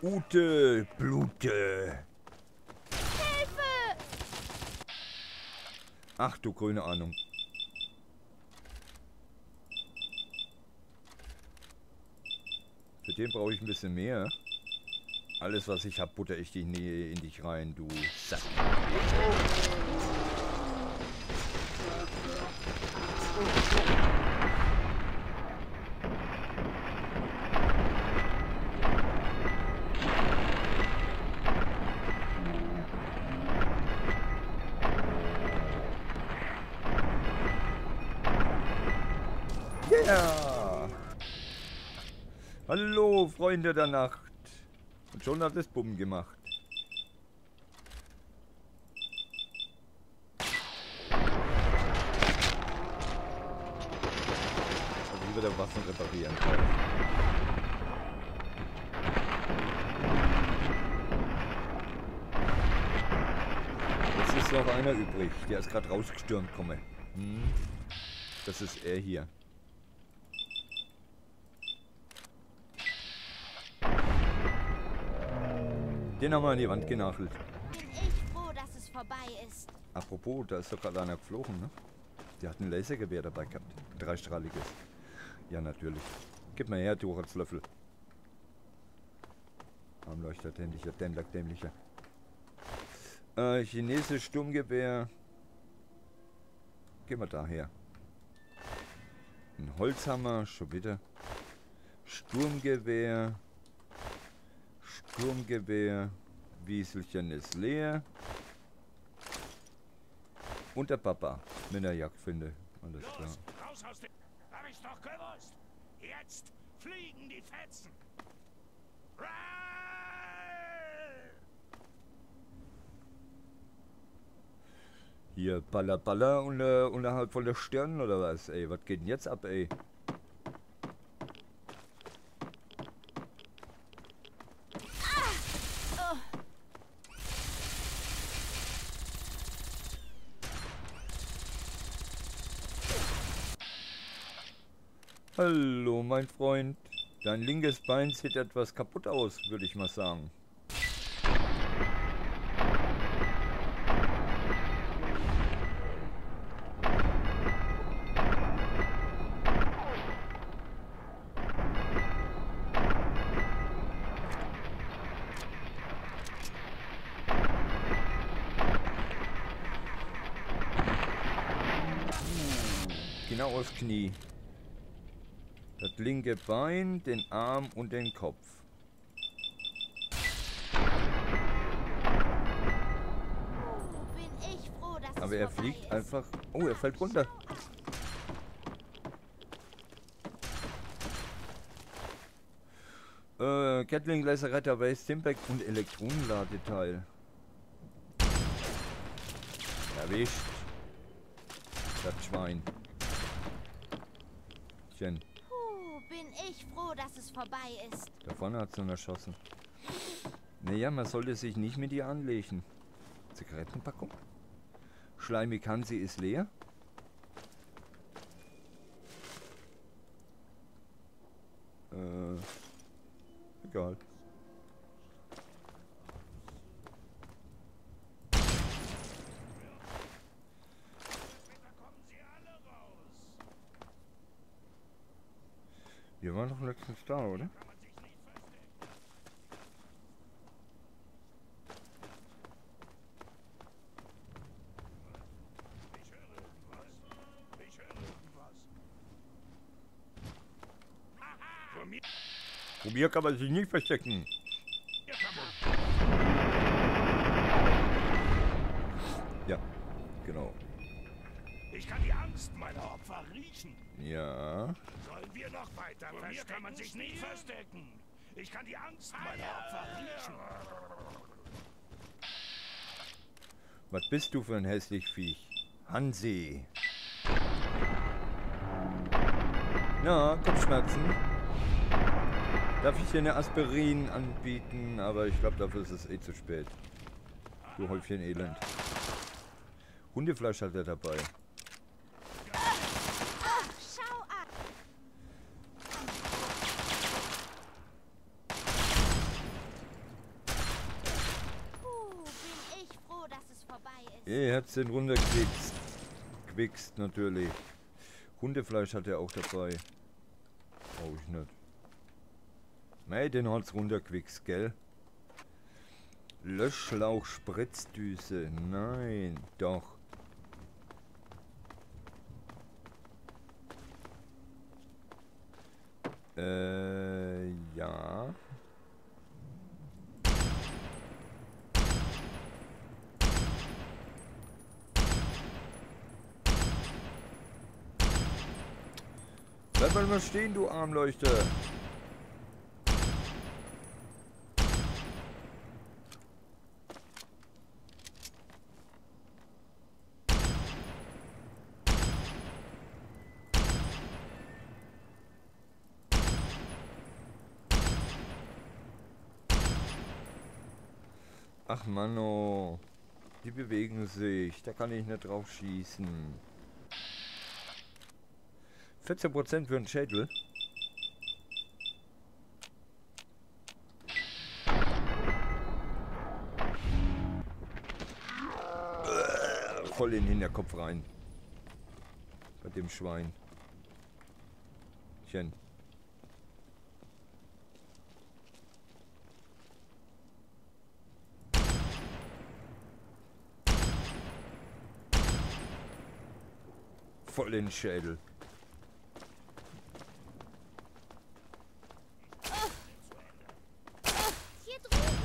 Ute, Blute. Hilfe! Ach du grüne Ahnung. Für den brauche ich ein bisschen mehr. Alles, was ich habe, butter ich in dich rein, du Sack. Yeah! Hallo, Freunde der Nacht. Und schon hat es Bumm gemacht. Also wieder Waffen reparieren kann. Jetzt ist noch einer übrig. Der ist gerade rausgestürmt, komme. Das ist er hier. Den haben wir an die Wand genagelt. Bin ich froh, dass es vorbei ist. Apropos, da ist doch gerade einer geflogen, ne? Der hat ein Lasergewehr dabei gehabt. Ein dreistrahliges. Ja, natürlich. Gib mal her, du Rotzlöffel. Armleuchter, dämlicher, dämlicher. Chinesisches Sturmgewehr. Gehen wir daher. Ein Holzhammer, schon wieder. Sturmgewehr. Sturmgewehr. Wieselchen ist leer. Und der Papa, wenn er Jagd finde. Alles klar. Raus aus dem... Hab ich doch gewusst. Jetzt fliegen die Fetzen. Hier, Baller, Baller unterhalb von der Stirn oder was, ey? Was geht denn jetzt ab, ey? Hallo, mein Freund. Dein linkes Bein sieht etwas kaputt aus, würde ich mal sagen. Genau aufs Knie. Das linke Bein, den Arm und den Kopf. Bin ich froh, dass Aber es er vorbei fliegt ist. einfach... Oh, er fällt runter. Gatling Laser Retter Base Stimpack und Elektronenladeteil. Erwischt. Das Schwein. Bin ich froh, dass es vorbei ist. Da vorne hat es noch erschossen. Naja, man sollte sich nicht mit ihr anlegen. Zigarettenpackung. Schleimig Hansi ist leer. Egal. Wir waren doch letztens da, oder? Von mir kann man sich nicht verstecken. Ja, genau. Ich kann die Angst meiner Opfer riechen. Ja. Sollen wir noch weiter verstecken? Hier kann man sich nicht verstecken. Ich kann die Angst meiner Opfer riechen. Was bist du für ein hässlich Viech? Hansi. Na, Kopfschmerzen. Darf ich dir eine Aspirin anbieten? Aber ich glaube, dafür ist es eh zu spät. Du Häufchen Elend. Hundefleisch hat er dabei. Schau an. Er hat's den runtergewichst. Gewichst natürlich. Hundefleisch hat er auch dabei. Brauche ich nicht. Mei, den hat's runtergewichst, gell? Löschschlauch, Spritzdüse. Nein, doch. Ja. Bleib mal stehen, du Armleuchter. Ach Manno, die bewegen sich, da kann ich nicht drauf schießen. 14% für einen Schädel. Voll in den Hinterkopf rein. Bei dem Schwein. Chen. Voll in den Schädel. Hier drüben.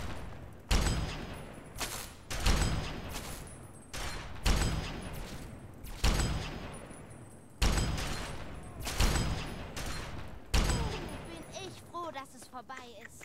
Bin ich froh, dass es vorbei ist.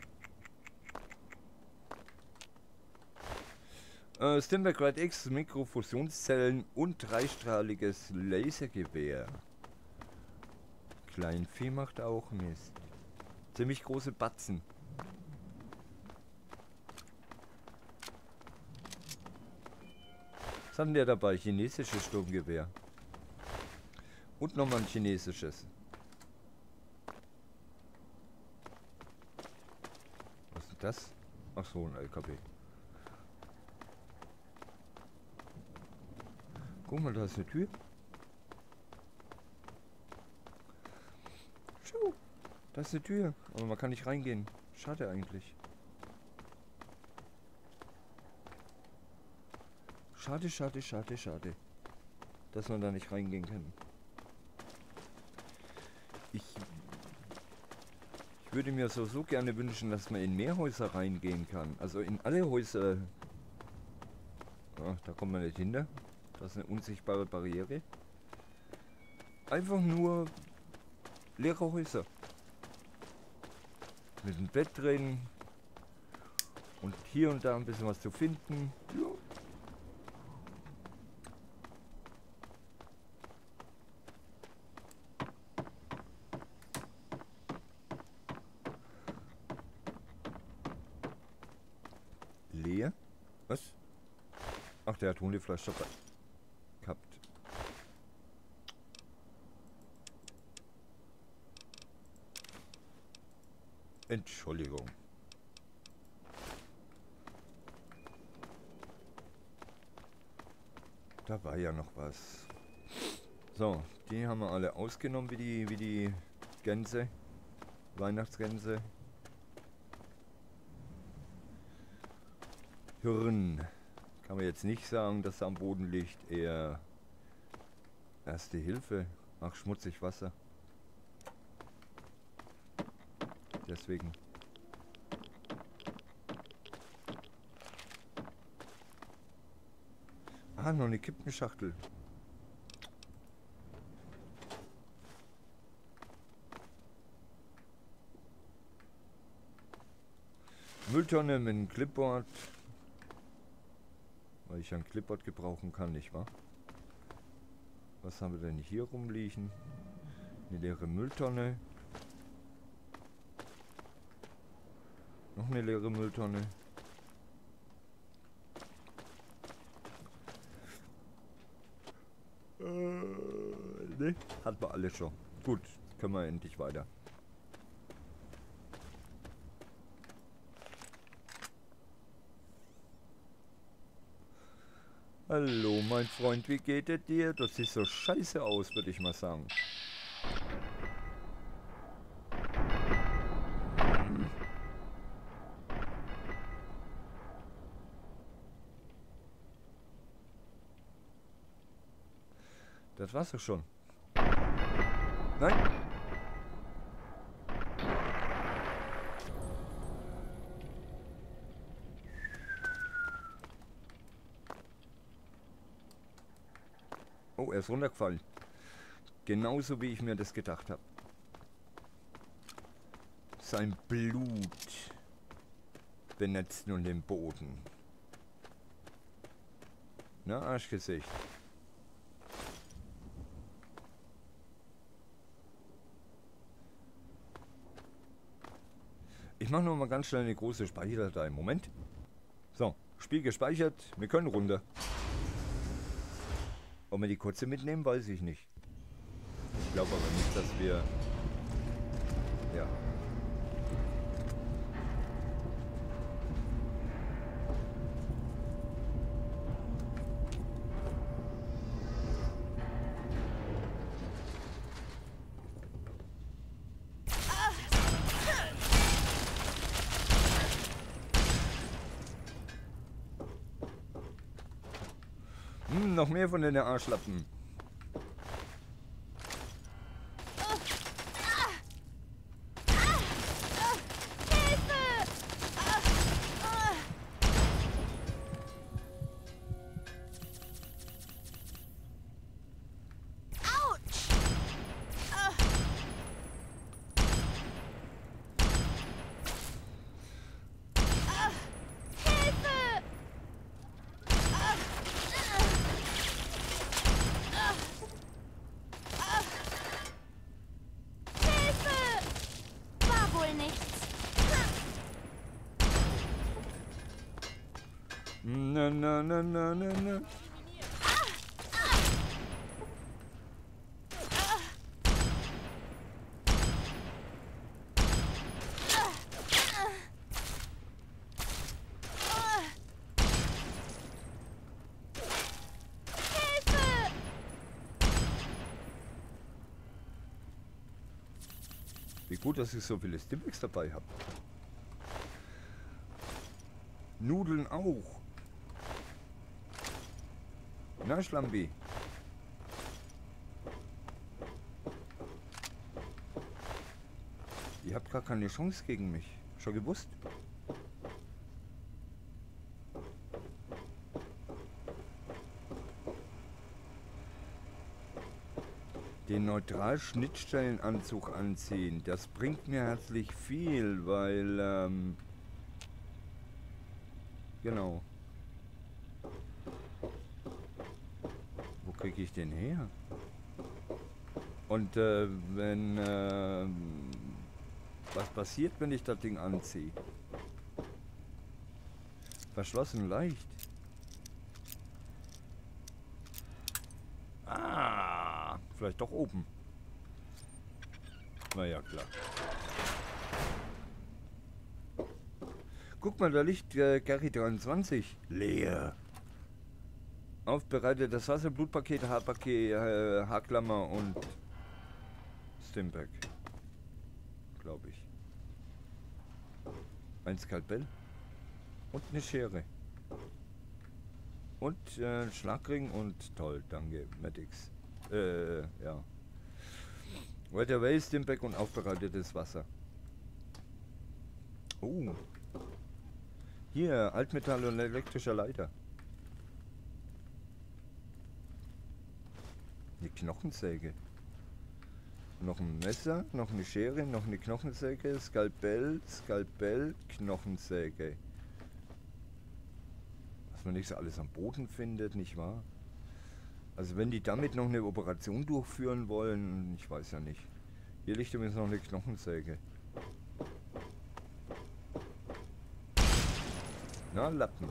Stimberg Rad X, Mikrofusionszellen und dreistrahliges Lasergewehr. Kleinvieh macht auch Mist. Ziemlich große Batzen. Was hat denn der dabei? Chinesisches Sturmgewehr. Und nochmal ein chinesisches. Was ist das? Ach so, ein LKW. Guck mal, da ist eine Tür. Schau, da ist eine Tür. Aber man kann nicht reingehen. Schade eigentlich. Schade, schade, schade, schade. Dass man da nicht reingehen kann. Ich würde mir so gerne wünschen, dass man in mehr Häuser reingehen kann. Also in alle Häuser. Ach, da kommt man nicht hinter. Das ist eine unsichtbare Barriere. Einfach nur leere Häuser. Mit einem Bett drin. Und hier und da ein bisschen was zu finden. Ja. Leer? Was? Ach, der hat Hundefleisch dabei. Gehabt. Entschuldigung. Da war ja noch was. So, die haben wir alle ausgenommen wie die Gänse. Weihnachtsgänse. Hirn. Kann man jetzt nicht sagen, dass er am Boden liegt. Eher Erste Hilfe. Ach, schmutzig Wasser. Deswegen. Ah, noch eine Kippenschachtel. Mülltonne mit einem Clipboard. Weil ich ein Clipboard gebrauchen kann, nicht wahr? Was haben wir denn hier rumliegen? Eine leere Mülltonne. Noch eine leere Mülltonne. Ne, hatten wir alle schon. Gut, können wir endlich weiter. Hallo, mein Freund, wie geht es dir? Das sieht so scheiße aus, würde ich mal sagen. Das war's doch schon. Nein? Oh, er ist runtergefallen. Genauso wie ich mir das gedacht habe. Sein Blut benetzt nun den Boden. Na, Arschgesicht. Ich mache noch mal ganz schnell eine große Speicherdatei. Moment. So, Spiel gespeichert. Wir können runter. Ob wir die kurze mitnehmen, weiß ich nicht. Ich glaube aber nicht, dass wir... Ja. Noch mehr von den Arschlappen. Na, na, na, na, na, na. Wie gut, dass ich so viele Stimpaks dabei habe. Nudeln auch. Na, Schlambi. Ihr habt gar keine Chance gegen mich. Schon gewusst? Den Neutral-Schnittstellenanzug anziehen, das bringt mir herzlich viel, weil, genau. Wo kriege ich den her? Und wenn, was passiert, wenn ich das Ding anziehe? Verschlossen leicht. Ah, vielleicht doch oben. Na ja, klar. Guck mal, da liegt Gary 23. Leer. Aufbereitetes Wasser, Blutpaket, Haarpaket, Haarklammer und Stimpak. Glaube ich. Ein Skalpell. Und eine Schere. Und Schlagring und toll, danke, Madix. Ja. Right away, Stimpak und aufbereitetes Wasser. Oh. Hier, Altmetall und elektrischer Leiter. Eine Knochensäge. Noch ein Messer, noch eine Schere, noch eine Knochensäge, Skalpell, Knochensäge. Was man nicht so alles am Boden findet, nicht wahr? Also wenn die damit noch eine Operation durchführen wollen, ich weiß ja nicht. Hier liegt übrigens noch eine Knochensäge. Na, Lappen.